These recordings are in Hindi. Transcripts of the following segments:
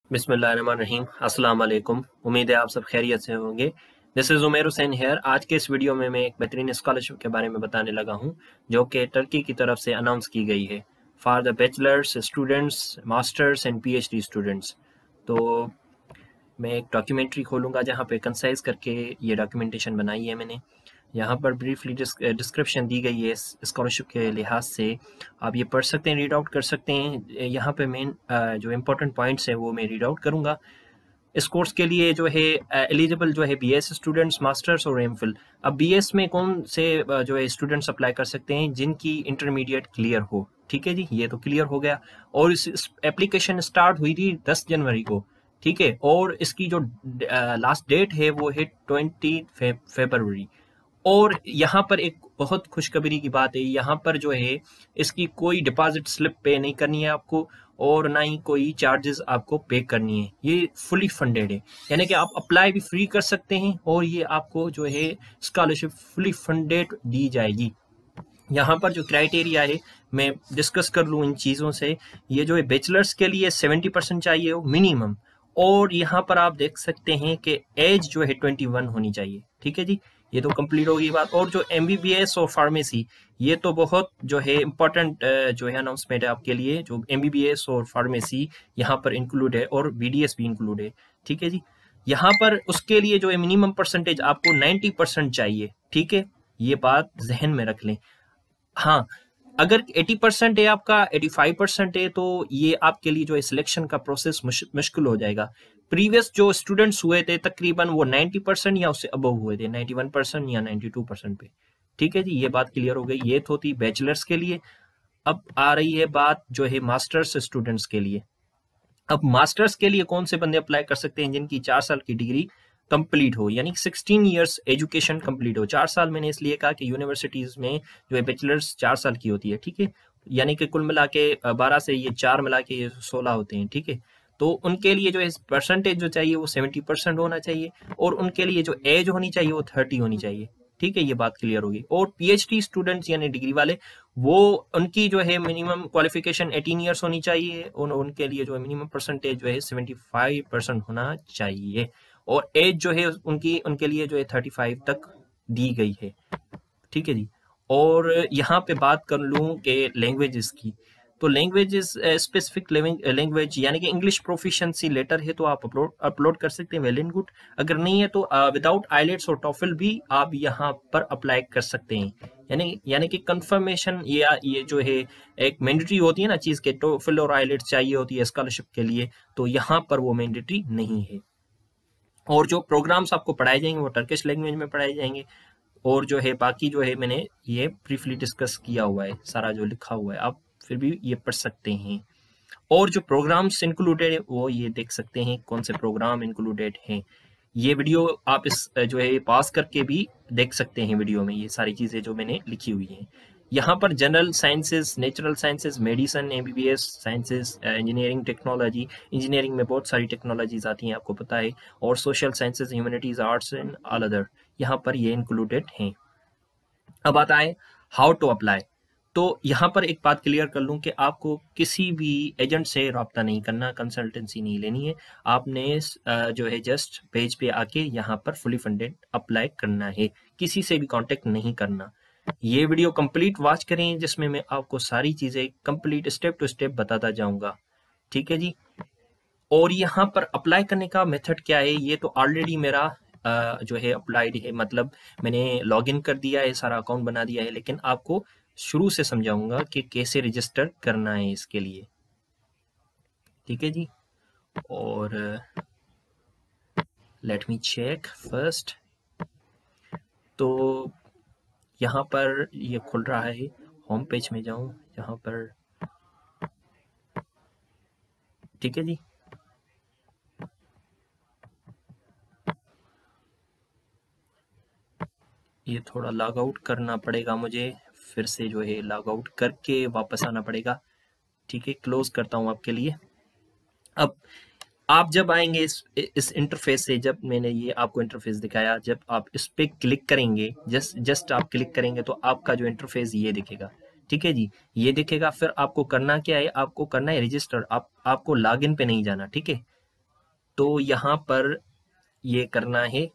बिस्मिल्लाहिर्रहमानिर्रहीम। अस्सलाम वालेकुम। उम्मीद है आप सब खैरियत से होंगे। This is Umer Hussain here. आज के इस वीडियो में मैं एक बेहतरीन स्कॉलरशिप के बारे में बताने लगा हूं जो कि टर्की की तरफ से अनाउंस की गई है for the bachelors students, masters and PhD students. तो मैं एक डॉक्यूमेंट्री खोलूँगा जहाँ पे कंसाइज़ करके ये डॉक्यूमेंटेशन बनाई है मैंने। यहाँ पर ब्रीफली डिस्क्रिप्शन दी गई है इस स्कॉलरशिप के लिहाज से। आप ये पढ़ सकते हैं, रीड आउट कर सकते हैं। यहाँ पे मेन जो इम्पोर्टेंट पॉइंट्स हैं वो मैं रीड आउट करूँगा। इस कोर्स के लिए जो है एलिजिबल जो है बीएस स्टूडेंट्स, मास्टर्स और एमफिल। अब बीएस में कौन से जो है स्टूडेंट्स अप्लाई कर सकते हैं? जिनकी इंटरमीडिएट क्लियर हो। ठीक है जी, ये तो क्लियर हो गया। और इस एप्लीकेशन स्टार्ट हुई थी 10 जनवरी को। ठीक है, और इसकी जो लास्ट डेट है वो है 20 फरवरी। और यहाँ पर एक बहुत खुशखबरी की बात है, यहाँ पर जो है इसकी कोई डिपॉजिट स्लिप पे नहीं करनी है आपको, और ना ही कोई चार्जेस आपको पे करनी है। ये फुली फंडेड है, यानी कि आप अप्लाई भी फ्री कर सकते हैं और ये आपको जो है स्कॉलरशिप फुली फंडेड दी जाएगी। यहाँ पर जो क्राइटेरिया है मैं डिस्कस कर लूँ इन चीज़ों से। ये जो है बैचलर्स के लिए 70% चाहिए हो मिनिमम, और यहाँ पर आप देख सकते हैं कि एज जो है 21 होनी चाहिए। ठीक है जी, ये तो कंप्लीट होगी बात। और जो एमबीबीएस और फार्मेसी, ये तो बहुत जो है इम्पोर्टेंट जो है अनाउंसमेंट है आपके लिए। जो एमबीबीएस और फार्मेसी यहाँ पर इंक्लूड है और बीडीएस भी इंक्लूड है। ठीक है जी, यहाँ पर उसके लिए जो है मिनिमम परसेंटेज आपको 90% चाहिए। ठीक है, ये बात जहन में रख लें। हाँ, अगर 80% है आपका, 85% है, तो ये आपके लिए जो है सिलेक्शन का प्रोसेस मुश्किल हो जाएगा। प्रीवियस जो स्टूडेंट्स हुए थे तकरीबन वो 90% या उससे अबव हुए थे, 91% या 92% पे। ठीक है जी, ये बात क्लियर हो गई। ये तो थी बैचलर्स के लिए। अब आ रही है बात जो है मास्टर्स स्टूडेंट्स के लिए। अब मास्टर्स के लिए कौन से बंदे अप्लाई कर सकते हैं? जिनकी 4 साल की डिग्री कंप्लीट हो, यानी 16 इयर्स एजुकेशन कंप्लीट हो। 4 साल मैंने इसलिए कहा कि यूनिवर्सिटीज में जो है बैचलर्स 4 साल की होती है। ठीक है, यानी कि कुल मिला के 12 से ये 4 मिला के ये 16 होते हैं। ठीक है, तो उनके लिए जो है परसेंटेज जो चाहिए वो 70% होना चाहिए, और उनके लिए जो एज होनी चाहिए वो 30 होनी चाहिए। ठीक है, ये बात क्लियर होगी। और पीएचडी स्टूडेंट्स यानी डिग्री वाले, वो उनकी जो है मिनिमम क्वालिफिकेशन 18 ईयर्स होनी चाहिए। उनके लिए जो है मिनिमम परसेंटेज जो है 75% होना चाहिए, और एज जो है उनकी उनके लिए जो है 35 तक दी गई है। ठीक है जी। और यहाँ पे बात कर लूँ कि लैंग्वेजेस की, तो लैंग्वेजेस स्पेसिफिक लैंग्वेज यानी कि इंग्लिश प्रोफिशिएंसी लेटर है तो आप अपलोड कर सकते हैं, वेल एंड गुड। अगर नहीं है तो विदाउट आइलेट्स और टॉफल भी आप यहाँ पर अप्लाई कर सकते हैं। यानी कि कंफर्मेशन ये जो है एक मैंडेटरी होती है ना चीज़ के, टॉफल और आइलेट्स चाहिए होती है स्कॉलरशिप के लिए, तो यहाँ पर वो मैंडेटरी नहीं है। और जो प्रोग्राम्स आपको पढ़ाए जाएंगे वो टर्किश लैंग्वेज में पढ़ाए जाएंगे। और जो है बाकी जो है मैंने ये ब्रीफली डिस्कस किया हुआ है, सारा जो लिखा हुआ है आप फिर भी ये पढ़ सकते हैं। और जो प्रोग्राम्स इंक्लूडेड है वो ये देख सकते हैं कौन से प्रोग्राम इंक्लूडेड हैं। ये वीडियो आप इस जो है पास करके भी देख सकते हैं। वीडियो में ये सारी चीज़ें जो मैंने लिखी हुई हैं। यहाँ पर general sciences, natural sciences, medicine, MBBS sciences, engineering, technology. Engineering में बहुत सारी टेक्नोलॉजीज आती हैं, आपको पता है। और social sciences, humanities, arts and all other यहाँ पर ये इंक्लूडेड हैं। अब आता है हाउ टू अप्लाई। तो यहाँ पर एक बात क्लियर कर लूँ कि आपको किसी भी एजेंट से रब्ता नहीं करना, कंसल्टेंसी नहीं लेनी है। आपने जो है जस्ट पेज पे आके यहाँ पर फुली फंडेड अप्लाई करना है, किसी से भी कांटेक्ट नहीं करना। ये वीडियो कंप्लीट वॉच करें जिसमें मैं आपको सारी चीज़ें कंप्लीट स्टेप टू स्टेप बताता जाऊँगा। ठीक है जी। और यहाँ पर अप्लाई करने का मेथड क्या है? ये तो ऑलरेडी मेरा जो है अप्लाइड है, मतलब मैंने लॉगिन कर दिया है, सारा अकाउंट बना दिया है। लेकिन आपको शुरू से समझाऊंगा कि कैसे रजिस्टर करना है इसके लिए। ठीक है जी। और लेट मी चेक फर्स्ट। तो यहाँ पर ये खुल रहा है, होम पेज में जाऊँ यहाँ पर। ठीक है जी। ये थोड़ा लॉग आउट करना पड़ेगा मुझे, फिर से जो है लॉग आउट करके वापस आना पड़ेगा। ठीक है, क्लोज करता हूँ आपके लिए। अब आप जब आएंगे इस इंटरफेस से, जब मैंने ये आपको इंटरफेस दिखाया, जब आप इस पे क्लिक करेंगे, जस्ट आप क्लिक करेंगे तो आपका जो इंटरफेस ये दिखेगा। ठीक है जी, ये दिखेगा। फिर आपको करना क्या है? आपको करना है रजिस्टर। आपको लॉगिन पे नहीं जाना। ठीक है, तो यहाँ पर ये करना है,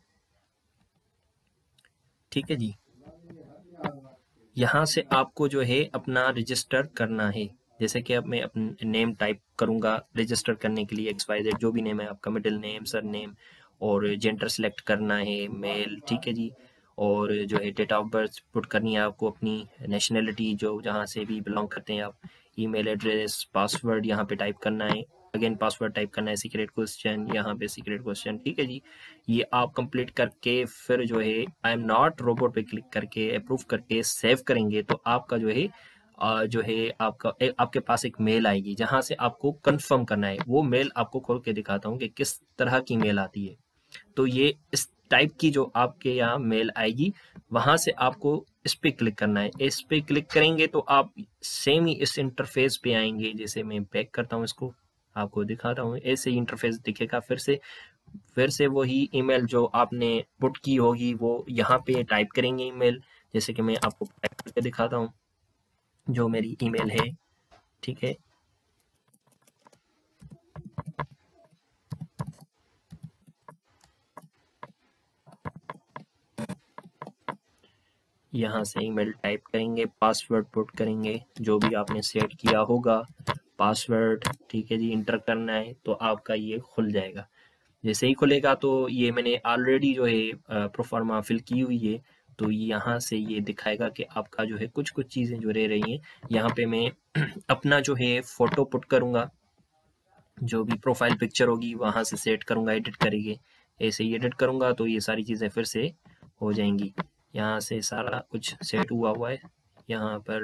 ठीक है जी। यहाँ से आपको जो है अपना रजिस्टर करना है। जैसे कि अब मैं अपना नेम टाइप करूँगा रजिस्टर करने के लिए, XYZ जो भी नेम है आपका, मिडिल नेम, सर नेम, और जेंडर सेलेक्ट करना है मेल, ठीक है जी। और जो है डेट ऑफ बर्थ पुट करनी है आपको, अपनी नेशनलिटी जो जहाँ से भी बिलोंग करते हैं आप, ईमेल एड्रेस, पासवर्ड यहाँ पे टाइप करना है, अगेन पासवर्ड टाइप करना है, सीक्रेट क्वेश्चन, यहाँ पे सीक्रेट क्वेश्चन, ठीक है जी। ये आप कंप्लीट करके फिर जो है आई एम नॉट रोबोट पे क्लिक करके अप्रूव करके सेव करेंगे, तो आपका जो है जो है आपके पास एक मेल आएगी जहां से आपको कंफर्म करना है। वो मेल आपको खोल के दिखाता हूँ कि किस तरह की मेल आती है। तो ये इस टाइप की जो आपके यहाँ मेल आएगी, वहां से आपको इस पे क्लिक करना है। इस पे क्लिक करेंगे तो आप सेम ही इस इंटरफेस पे आएंगे। जैसे मैं बैक करता हूँ, इसको आपको दिखाता हूँ, ऐसे ही इंटरफेस दिखेगा। फिर से वही ईमेल जो आपने पुट की होगी वो यहाँ पे टाइप करेंगे ईमेल। जैसे कि मैं आपको टाइप करके दिखाता हूँ जो मेरी ईमेल है, ठीक है। यहाँ से ईमेल टाइप करेंगे, पासवर्ड पुट करेंगे जो भी आपने सेट किया होगा पासवर्ड, ठीक है जी। इंटर करना है तो आपका ये खुल जाएगा। जैसे ही खुलेगा तो ये मैंने ऑलरेडी जो है प्रोफार्मा फिल की हुई है, तो यहाँ से ये दिखाएगा कि आपका जो है कुछ कुछ चीज़ें जो रह रही हैं। यहाँ पे मैं अपना जो है फ़ोटो पुट करूँगा, जो भी प्रोफाइल पिक्चर होगी वहाँ से सेट करूँगा, एडिट करेंगे। ऐसे ही एडिट करूँगा तो ये सारी चीज़ें फिर से हो जाएंगी। यहाँ से सारा कुछ सेट हुआ है। यहाँ पर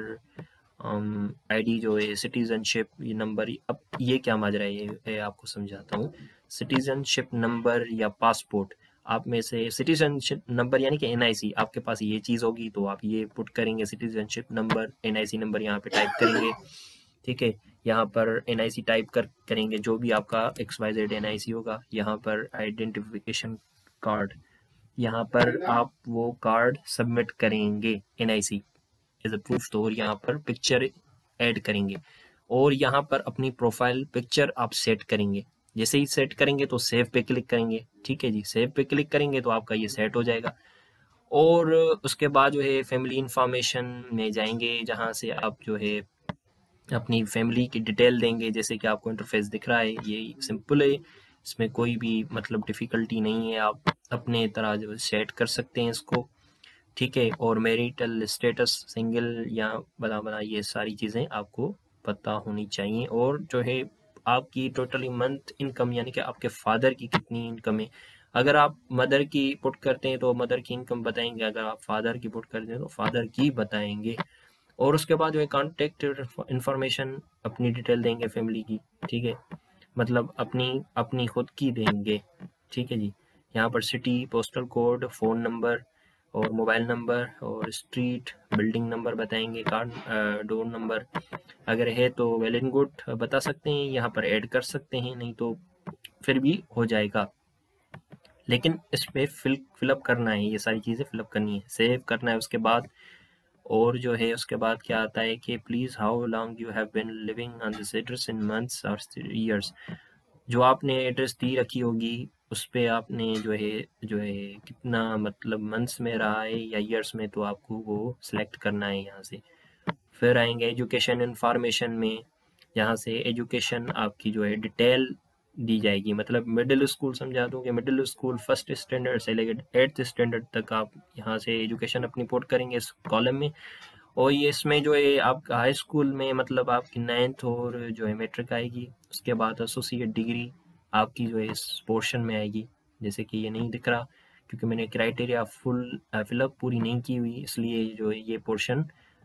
आईडी जो है, सिटीजनशिप ये नंबर, अब ये क्या माजरा है ये आपको समझाता हूँ। सिटीजनशिप नंबर या पासपोर्ट, आप में से सिटीजनशिप नंबर यानी कि NIC आपके पास ये चीज़ होगी तो आप ये पुट करेंगे, सिटीजनशिप नंबर, NIC नंबर यहाँ पे टाइप करेंगे, ठीक है। यहाँ पर NIC टाइप करेंगे जो भी आपका XYZ NIC होगा। यहाँ पर आइडेंटिफिकेशन कार्ड, यहाँ पर आप वो कार्ड सबमिट करेंगे NIC एज अ प्रूफ, तो यहाँ पर पिक्चर ऐड करेंगे और यहाँ पर अपनी प्रोफाइल पिक्चर आप सेट करेंगे। जैसे ही सेट करेंगे तो सेव पे क्लिक करेंगे, ठीक है जी। सेव पे क्लिक करेंगे तो आपका ये सेट हो जाएगा। और उसके बाद जो है फैमिली इंफॉर्मेशन में जाएंगे, जहाँ से आप जो है अपनी फैमिली की डिटेल देंगे। जैसे कि आपको इंटरफेस दिख रहा है, ये सिंपल है, इसमें कोई भी मतलब डिफ़िकल्टी नहीं है, आप अपने तरह जो सेट कर सकते हैं इसको, ठीक है। और मैरिटल स्टेटस सिंगल या बड़ा ये सारी चीज़ें आपको पता होनी चाहिए। और जो है आपकी टोटली मंथ इनकम यानी कि आपके फादर की कितनी इनकम है। अगर आप मदर की पुट करते हैं तो मदर की इनकम बताएंगे, अगर आप फादर की पुट करते हैं तो फादर की बताएंगे। और उसके बाद जो है कॉन्टेक्ट इन्फॉर्मेशन अपनी डिटेल देंगे फैमिली की, ठीक है, मतलब अपनी अपनी खुद की देंगे, ठीक है जी। यहाँ पर city, postal code, phone number और मोबाइल नंबर और स्ट्रीट, बिल्डिंग नंबर बताएंगे, कार्ड डोर नंबर अगर है तो वेल एंड गुड बता सकते हैं, यहाँ पर ऐड कर सकते हैं, नहीं तो फिर भी हो जाएगा। लेकिन इसमें फिलअप करना है, ये सारी चीज़ें फिलअप करनी है, सेव करना है उसके बाद। और जो है उसके बाद क्या आता है कि please how long you have been living on this address in months और ईयर्स। जो आपने एड्रेस दी रखी होगी उस पे आपने जो है कितना मतलब मंथ्स में रहा है या ईयर्स में, तो आपको वो सिलेक्ट करना है यहाँ से। फिर आएंगे एजुकेशन इन्फॉर्मेशन में, यहाँ से एजुकेशन आपकी जो है डिटेल दी जाएगी। मतलब मिडिल स्कूल समझा दूँ कि मिडिल स्कूल फर्स्ट स्टैंडर्ड से लेकर 8th स्टैंडर्ड तक आप यहाँ से एजुकेशन अपनी पुट करेंगे इस कॉलम में। और ये इसमें जो है आपका हाई स्कूल में मतलब आपकी 9th और जो है मैट्रिक आएगी। उसके बाद एसोसिएट डिग्री आपकी जो है इस पोर्शन में आएगी। जैसे कि ये नहीं दिख रहा क्योंकि मैंने क्राइटेरिया फिलअप पूरी नहीं की हुई, इसलिए जो है ये पोर्शन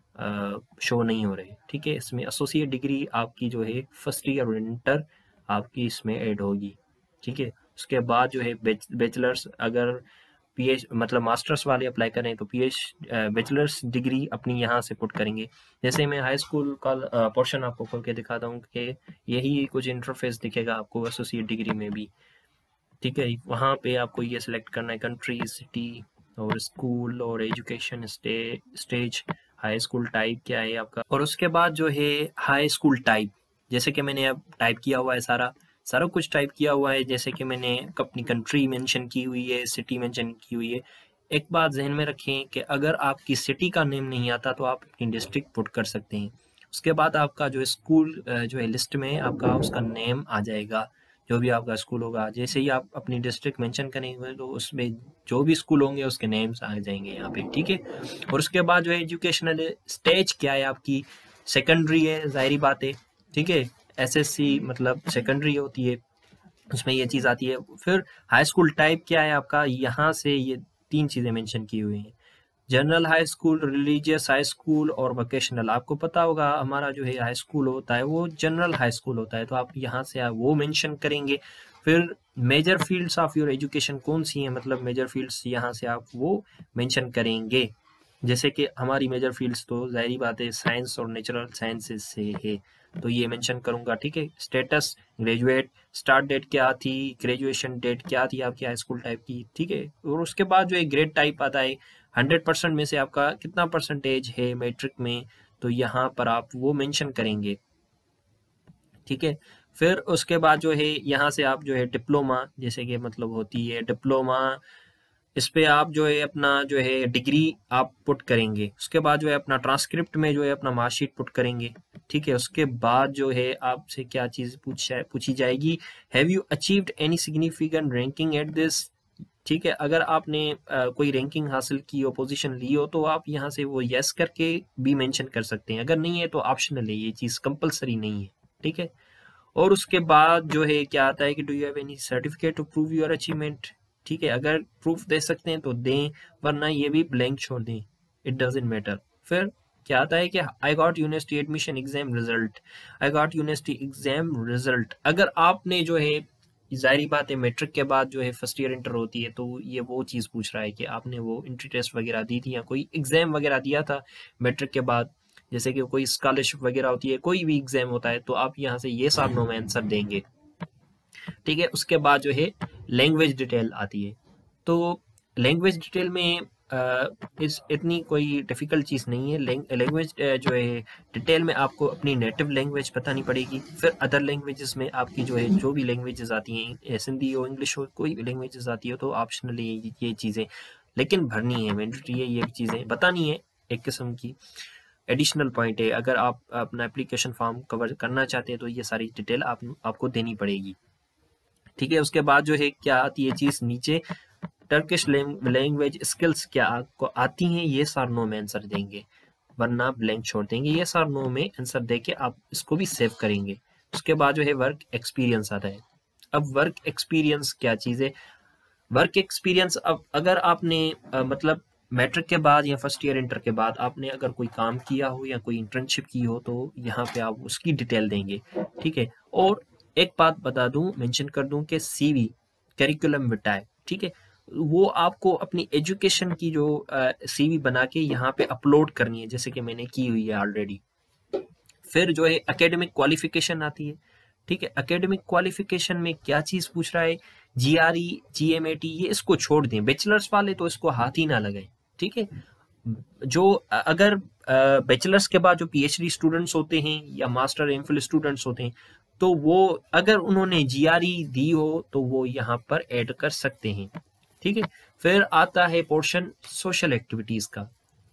शो नहीं हो रहे, ठीक है। इसमें एसोसिएट डिग्री आपकी जो है फर्स्ट ईयर और इंटर आपकी इसमें ऐड होगी, ठीक है। उसके बाद जो है बैचलर्स, अगर PH मतलब मास्टर्स वाले अप्लाई करें तो बैचलर्स डिग्री अपनी यहाँ से पुट करेंगे। जैसे मैं हाई स्कूल का पोर्शन आपको खोल के दिखाता हूँ कि यही कुछ इंटरफेस दिखेगा आपको एसोसिएट डिग्री में भी, ठीक है। वहाँ पे आपको ये सिलेक्ट करना है कंट्री, सिटी और स्कूल और education stage, high school type क्या है आपका। और उसके बाद जो है हाई स्कूल टाइप, जैसे कि मैंने अब टाइप किया हुआ है सारा, सारा कुछ टाइप किया हुआ है, जैसे कि मैंने अपनी कंट्री मेंशन की हुई है, सिटी मेंशन की हुई है। एक बात जहन में रखें कि अगर आपकी सिटी का नेम नहीं आता तो आप अपनी डिस्ट्रिक्ट पुट कर सकते हैं। उसके बाद आपका जो स्कूल जो है लिस्ट में आपका उसका नेम आ जाएगा, जो भी आपका स्कूल होगा। जैसे ही आप अपनी डिस्ट्रिक्ट मेंशन करेंगे तो उसमें जो भी स्कूल होंगे उसके नेम्स आ जाएंगे यहाँ पे, ठीक है। और उसके बाद जो है एजुकेशनल स्टेज क्या है आपकी, सेकेंडरी है, जाहिर बात है, ठीक है। एसएससी मतलब सेकेंडरी होती है, उसमें ये चीज़ आती है। फिर हाई स्कूल टाइप क्या है आपका, यहाँ से ये 3 चीज़ें मेंशन की हुई हैं, general high school, religious high school और वोकेशनल। आपको पता होगा हमारा जो है हाई स्कूल होता है वो जनरल हाई स्कूल होता है, तो आप यहाँ से वो मेंशन करेंगे। फिर major fields of your education कौन सी हैं, मतलब मेजर फील्ड्स यहाँ से आप वो मेंशन करेंगे। जैसे कि हमारी मेजर फील्ड्स तो जाहिर बात है साइंस और नेचुरल साइंसेज से है, तो ये मेंशन करूंगा, ठीक है। स्टेटस ग्रेजुएट, स्टार्ट डेट क्या थी, ग्रेजुएशन डेट क्या थी आपकी हाई स्कूल टाइप की, ठीक है। और उसके बाद जो है ग्रेड टाइप आता है, 100% में से आपका कितना परसेंटेज है मैट्रिक में, तो यहाँ पर आप वो मेंशन करेंगे, ठीक है। फिर उसके बाद जो है यहाँ से आप जो है डिप्लोमा, जैसे कि मतलब होती है डिप्लोमा, इस पे आप जो है अपना जो है डिग्री आप पुट करेंगे। उसके बाद जो है अपना ट्रांसक्रिप्ट में जो है अपना मार्कशीट पुट करेंगे, ठीक है। उसके बाद जो है आपसे क्या चीज़ पूछी जाएगी, have you achieved any significant ranking at this, ठीक है। अगर आपने कोई रैंकिंग हासिल की हो, पोजीशन ली हो, तो आप यहाँ से वो यस करके भी मेंशन कर सकते हैं। अगर नहीं है तो ऑप्शनल है, ये चीज़ कंपलसरी नहीं है, ठीक है। और उसके बाद जो है क्या आता है कि do you have any certificate to prove your achievement, ठीक है। अगर प्रूफ दे सकते हैं तो दें, वरना ये भी ब्लैंक छोड़ दें, इट डजंट मैटर। फिर क्या आता है कि I got university admission exam result, I got university exam result. अगर आपने जो है, जाहिर बात है मैट्रिक के बाद जो है फर्स्ट ईयर इंटर होती है, तो ये वो चीज़ पूछ रहा है कि आपने वो एंट्री टेस्ट वगैरह दी थी या कोई एग्जाम वगैरह दिया था मैट्रिक के बाद, जैसे कि कोई स्कॉलरशिप वगैरह होती है, कोई भी एग्जाम होता है, तो आप यहाँ से ये सब नो में आंसर देंगे, ठीक है। उसके बाद जो है लैंग्वेज डिटेल आती है, तो लैंग्वेज डिटेल में इस इतनी कोई डिफ़िकल्ट चीज़ नहीं है। लैंग्वेज जो है डिटेल में आपको अपनी नेटिव लैंग्वेज बतानी पड़ेगी। फिर अदर लैंग्वेजेस में आपकी जो है जो भी लैंग्वेजेस आती हैं, सिंधी हो, इंग्लिश हो, कोई भी लैंग्वेजेस आती हो, तो ऑप्शनली ये चीज़ें लेकिन भरनी है, मैंडेटरी है, ये चीज़ें बतानी है, एक किस्म की एडिशनल पॉइंट है। अगर आप अपना एप्लीकेशन फॉर्म कवर करना चाहते हैं तो ये सारी डिटेल आपको देनी पड़ेगी, ठीक है। उसके बाद जो है क्या आती है चीज़ नीचे, टर्किश लैंग्वेज स्किल्स क्या आपको आती हैं, ये सार नो में आंसर देंगे, वरना ब्लैंक छोड़ देंगे। ये सार नो में आंसर देके आप इसको भी सेव करेंगे। उसके बाद जो है वर्क एक्सपीरियंस आता है। अब वर्क एक्सपीरियंस क्या चीज़ है, वर्क एक्सपीरियंस, अब अगर आपने मतलब मैट्रिक के बाद या फर्स्ट ईयर इंटर के बाद आपने अगर कोई काम किया हो या कोई इंटर्नशिप की हो, तो यहाँ पे आप उसकी डिटेल देंगे, ठीक है। और एक बात बता दूं, मेंशन कर दूं कि सीवी करिकुलम विटाए, ठीक है, वो आपको अपनी एजुकेशन की जो सीवी बना के यहाँ पे अपलोड करनी है, जैसे कि मैंने की हुई है ऑलरेडी। फिर जो है एकेडमिक क्वालिफिकेशन आती है, ठीक है। एकेडमिक क्वालिफिकेशन में क्या चीज़ पूछ रहा है, जीआरई, जीएमएटी, ये इसको छोड़ दें, बैचलर्स वाले तो इसको हाथ ही ना लगाएं, ठीक है। जो अगर बैचलर्स के बाद जो पीएचडी स्टूडेंट्स होते हैं या मास्टर एमफिल स्टूडेंट्स होते हैं, तो वो अगर उन्होंने जीआरई दी हो तो वो यहाँ पर ऐड कर सकते हैं, ठीक है। फिर आता है पोर्शन सोशल एक्टिविटीज़ का।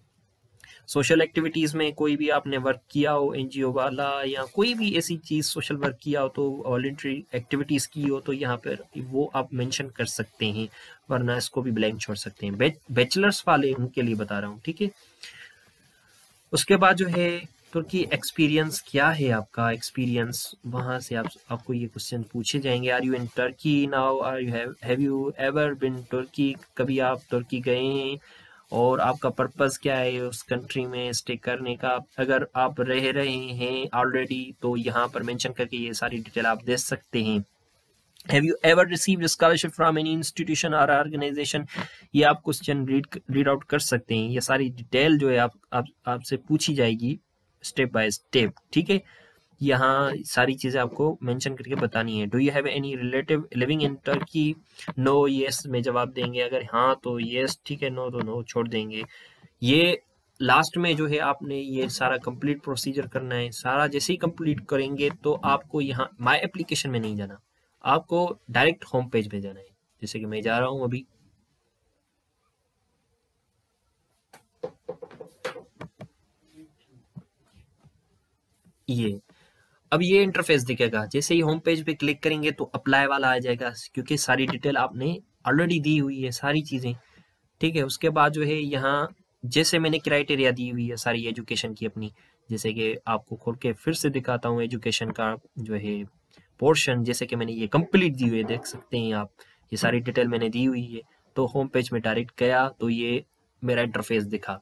सोशल एक्टिविटीज़ में कोई भी आपने वर्क किया हो, एनजीओ वाला या कोई भी ऐसी चीज़ सोशल वर्क किया हो, तो वॉलंटरी एक्टिविटीज़ की हो, तो यहाँ पर वो आप मेंशन कर सकते हैं, वरना इसको भी ब्लैंक छोड़ सकते हैं। बैचलर्स वाले उनके लिए बता रहा हूँ, ठीक है। उसके बाद जो है तुर्की एक्सपीरियंस क्या है आपका एक्सपीरियंस, वहाँ से आपको ये क्वेश्चन पूछे जाएंगे। Are you in Turkey now, are you have you ever been Turkey, कभी आप तुर्की गए हैं, और आपका पर्पस क्या है उस कंट्री में स्टे करने का। अगर आप रह रहे हैं ऑलरेडी तो यहाँ पर मेंशन करके ये सारी डिटेल आप दे सकते हैं। Have you ever received scholarship from any institution और ऑर्गेनाइजेशन, ये आप क्वेश्चन रीड आउट कर सकते हैं। ये सारी डिटेल जो है आपसे पूछी जाएगी स्टेप बाय स्टेप, ठीक है। यहाँ सारी चीज़ें आपको मेंशन करके बतानी है। Do you have any relative living in Turkey, no yes में जवाब देंगे, अगर हाँ तो येस, ठीक है, नो तो नो छोड़ देंगे। ये लास्ट में जो है आपने ये सारा कंप्लीट प्रोसीजर करना है। सारा जैसे ही कंप्लीट करेंगे तो आपको यहाँ माय एप्लीकेशन में नहीं जाना, आपको डायरेक्ट होम पेज पे जाना है। जैसे कि मैं जा रहा हूँ अभी, ये अब ये इंटरफेस दिखेगा। जैसे ही होम पेज पे क्लिक करेंगे तो अप्लाई वाला आ जाएगा, क्योंकि सारी डिटेल आपने ऑलरेडी दी हुई है, सारी चीज़ें, ठीक है। उसके बाद जो है यहाँ जैसे मैंने क्राइटेरिया दी हुई है सारी एजुकेशन की अपनी, जैसे कि आपको खोल के फिर से दिखाता हूँ एजुकेशन का जो है पोर्शन, जैसे कि मैंने ये कंप्लीट दी हुई है, देख सकते हैं आप, ये सारी डिटेल मैंने दी हुई है। तो होम पेज में डायरेक्ट गया तो ये मेरा इंटरफेस दिखा।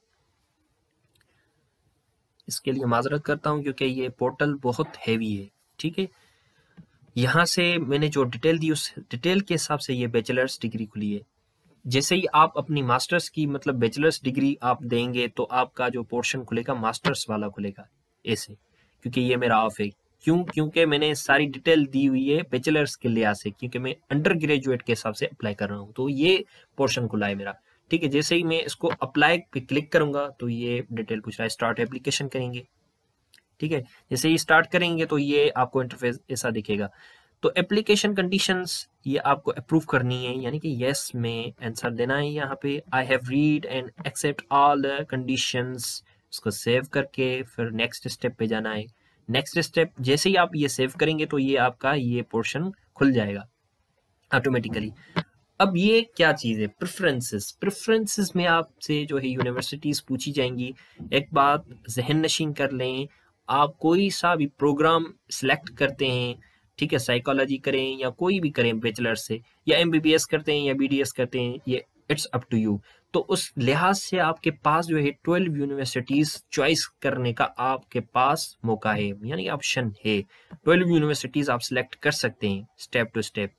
इसके लिए माजरत करता हूँ क्योंकि ये पोर्टल बहुत हैवी है, ठीक है। यहाँ से मैंने जो डिटेल दी उस डिटेल के हिसाब से ये बैचलर्स डिग्री खुली है। जैसे ही आप अपनी मास्टर्स की मतलब बैचलर्स डिग्री आप देंगे तो आपका जो पोर्शन खुलेगा मास्टर्स वाला खुलेगा ऐसे, क्योंकि ये मेरा ऑफ है। क्योंकि मैंने सारी डिटेल दी हुई है बैचलर्स के लिहाज से, क्योंकि मैं अंडर ग्रेजुएट के हिसाब से अप्लाई कर रहा हूँ, तो ये पोर्शन खुला है मेरा, ठीक है। जैसे ही मैं इसको अप्लाई पे क्लिक करूंगा तो ये डिटेल पूछ रहा है, स्टार्ट एप्लीकेशन करेंगे, ठीक है। जैसे ही स्टार्ट करेंगे तो ये आपको इंटरफेस ऐसा दिखेगा। तो एप्लीकेशन कंडीशंस ये आपको अप्रूव करनी है, यानी कि यस में आंसर देना है यहाँ पे। I have read and accept all the conditions, इसको सेव करके फिर नेक्स्ट स्टेप पे जाना है। नेक्स्ट स्टेप जैसे ही आप ये सेव करेंगे तो ये आपका ये पोर्शन खुल जाएगा ऑटोमेटिकली। अब ये क्या चीज़ है, प्रेफरेंसेस में आपसे जो है यूनिवर्सिटीज़ पूछी जाएंगी। एक बात जहन नशीन कर लें, आप कोई सा भी प्रोग्राम सिलेक्ट करते हैं, ठीक है, साइकोलॉजी करें या कोई भी करें बैचलर से, या एमबीबीएस करते हैं या बीडीएस करते हैं, ये इट्स अप टू यू। तो उस लिहाज से आपके पास जो है 12 यूनिवर्सिटीज़ चॉइस करने का आपके पास मौका है, यानी ऑप्शन है। 12 यूनिवर्सिटीज़ आप सिलेक्ट कर सकते हैं स्टेप टू स्टेप,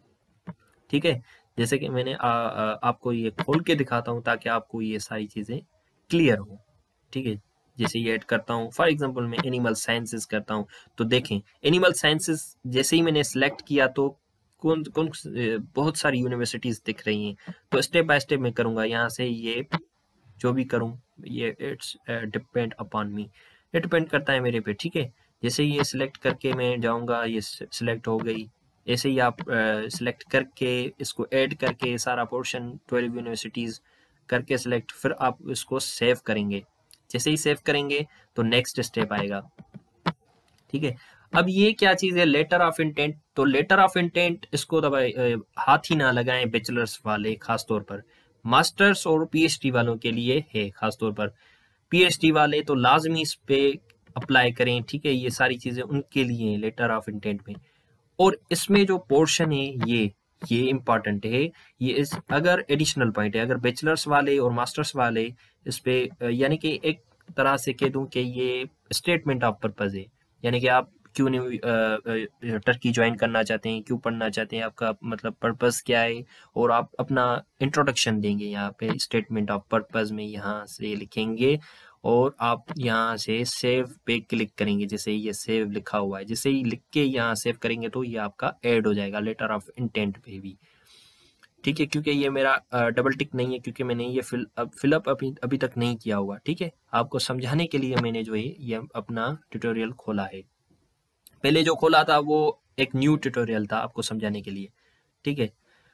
ठीक है। जैसे कि मैंने आपको ये खोल के दिखाता हूँ ताकि आपको ये सारी चीज़ें क्लियर हो, ठीक है। जैसे ये ऐड करता हूँ, फॉर एग्जांपल मैं एनिमल साइंसेस करता हूँ, तो देखें एनिमल साइंसेस जैसे ही मैंने सेलेक्ट किया तो कौन कौन बहुत सारी यूनिवर्सिटीज़ दिख रही हैं। तो स्टेप बाय स्टेप मैं करूँगा, यहाँ से ये जो भी करूँ ये इट्स डिपेंड अपॉन मी, ये डिपेंड करता है मेरे पे, ठीक है। जैसे ही ये सिलेक्ट करके मैं जाऊँगा, ये सिलेक्ट हो गई। ऐसे ही आप सिलेक्ट करके इसको ऐड करके सारा पोर्शन 12 यूनिवर्सिटीज़ करके सिलेक्ट, फिर आप इसको सेव करेंगे। जैसे ही सेव करेंगे तो नेक्स्ट स्टेप आएगा, ठीक है। अब ये क्या चीज़ है, लेटर ऑफ इंटेंट। तो लेटर ऑफ इंटेंट इसको दबाए हाथ ही ना लगाएं बैचलर्स वाले, खास तौर पर मास्टर्स और पीएचडी वालों के लिए है। खास तौर पर पीएचडी वाले तो लाजमी इस पे अप्लाई करें, ठीक है। ये सारी चीज़ें उनके लिए लेटर ऑफ इंटेंट में। और इसमें जो पोर्शन है ये इम्पॉर्टेंट है। ये इस अगर एडिशनल पॉइंट है, अगर बैचलर्स वाले और मास्टर्स वाले इस पे यानी कि एक तरह से कह दूं कि ये स्टेटमेंट ऑफ पर्पज है, यानी कि आप क्यों नहीं टर्की ज्वाइन करना चाहते हैं, क्यों पढ़ना चाहते हैं, आपका मतलब पर्पस क्या है, और आप अपना इंट्रोडक्शन देंगे यहाँ पे स्टेटमेंट ऑफ पर्पस में, यहाँ से लिखेंगे और आप यहाँ से सेव पे क्लिक करेंगे। जैसे ये सेव लिखा हुआ है, जैसे ही लिख के यहाँ सेव करेंगे तो ये आपका ऐड हो जाएगा लेटर ऑफ इंटेंट पे भी, ठीक है। क्योंकि ये मेरा डबल टिक नहीं है, क्योंकि मैंने ये फिलअप अभी तक नहीं किया हुआ, ठीक है। आपको समझाने के लिए मैंने जो है ये अपना ट्यूटोरियल खोला है। पहले जो खोला था वो एक न्यू ट्यूटोरियल था आपको समझाने के लिए, ठीक है।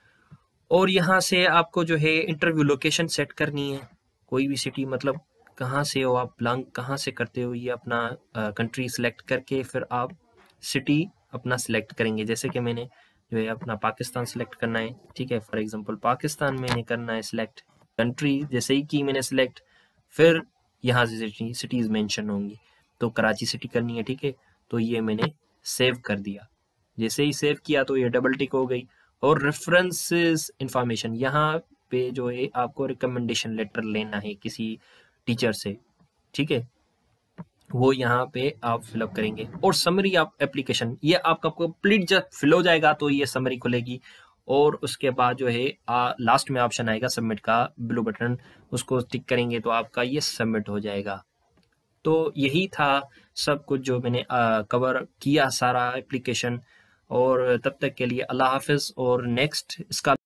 और यहाँ से आपको जो है इंटरव्यू लोकेशन सेट करनी है, कोई भी सिटी, मतलब कहाँ से हो आप, बिलोंग कहाँ से करते हो, ये अपना कंट्री सिलेक्ट करके फिर आप सिटी अपना सिलेक्ट करेंगे। जैसे कि मैंने जो है अपना पाकिस्तान सिलेक्ट करना है, ठीक है। फॉर एग्जांपल पाकिस्तान मैंने करना है सिलेक्ट। कंट्री जैसे ही की मैंने सिलेक्ट, फिर यहाँ से सिटीज़ मेंशन होंगी, तो कराची सिटी करनी है, ठीक है। तो ये मैंने सेव कर दिया। जैसे ही सेव किया तो ये डबल टिक हो गई। और रेफरेंसेस इंफॉर्मेशन, यहाँ पे जो है आपको रिकमेंडेशन लेटर लेना है किसी टीचर से, ठीक है, वो यहाँ पे आप फिलअप करेंगे। और समरी ऑफ एप्लीकेशन, ये आपका कंप्लीट जब फिल हो जाएगा तो ये समरी खुलेगी, और उसके बाद जो है लास्ट में ऑप्शन आएगा सबमिट का, ब्लू बटन, उसको टिक करेंगे तो आपका ये सबमिट हो जाएगा। तो यही था सब कुछ जो मैंने कवर किया सारा एप्लीकेशन। और तब तक के लिए अल्लाह हाफिज़, और नेक्स्ट इसका